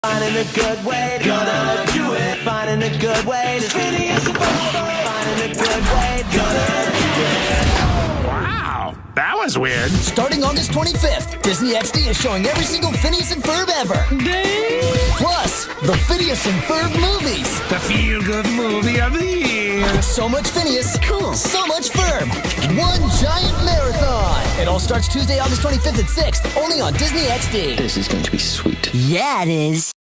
Finding a good way, gonna do it. Finding a good way, Phineas and Ferb. Finding a good way, gonna do it. Wow, that was weird. Starting August 25th, Disney XD is showing every single Phineas and Ferb ever. Plus, the Phineas and Ferb movies. The feel-good movie of the year. So much Phineas, cool. So much Ferb. One giant marathon. It all starts Tuesday, August 25th at 6, only on Disney XD. This is going to be sweet. Yeah, it is.